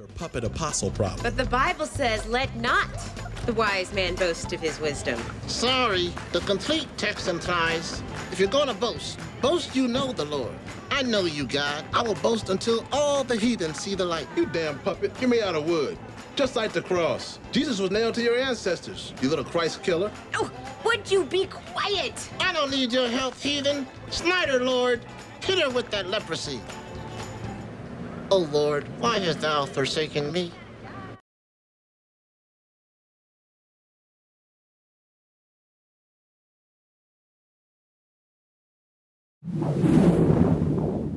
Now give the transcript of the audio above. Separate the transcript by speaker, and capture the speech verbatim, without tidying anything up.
Speaker 1: Or puppet apostle problem.
Speaker 2: But the Bible says, let not the wise man boast of his wisdom.
Speaker 3: Sorry, the complete text implies, if you're gonna boast, boast you know the Lord. I know you, God. I will boast until all the heathens see the light.
Speaker 4: You damn puppet, you're made out of wood. Just like the cross. Jesus was nailed to your ancestors, you little Christ killer.
Speaker 2: Oh, would you be quiet?
Speaker 3: I don't need your help, heathen. Snyder, Lord, hit her with that leprosy. Oh, Lord, why hast thou forsaken me?
Speaker 5: You